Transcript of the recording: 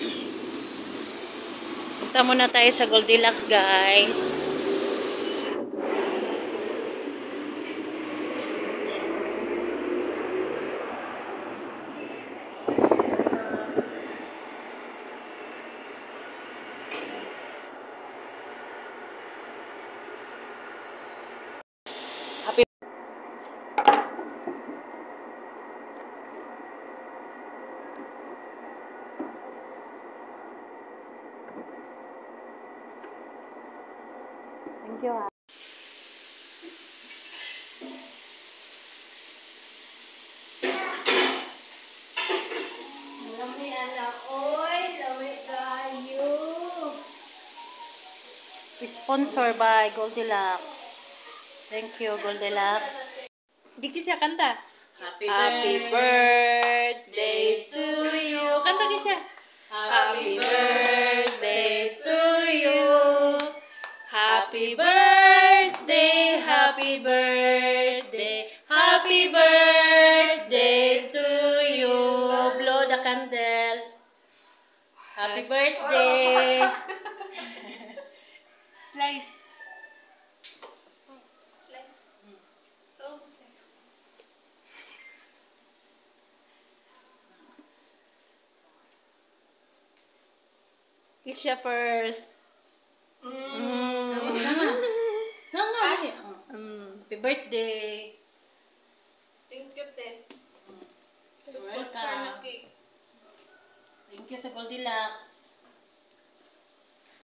Punta muna tayo sa Goldilocks, guys. Happy Thank you, ha. Lami anak, oy, lami kayo. Sponsor by Goldilocks. Thank you, Goldilocks. Hindi ka siya kanta. Happy birthday to you. Kanta ka siya. Happy birthday to you. Happy birthday, happy birthday, happy birthday to you. Blow the candle. Happy birthday. Slice. Slice. So, slice. Kiss siya first. Happy birthday. Thank you, te. Sa You're sponsor welcome. na cake. Thank you sa Goldilocks.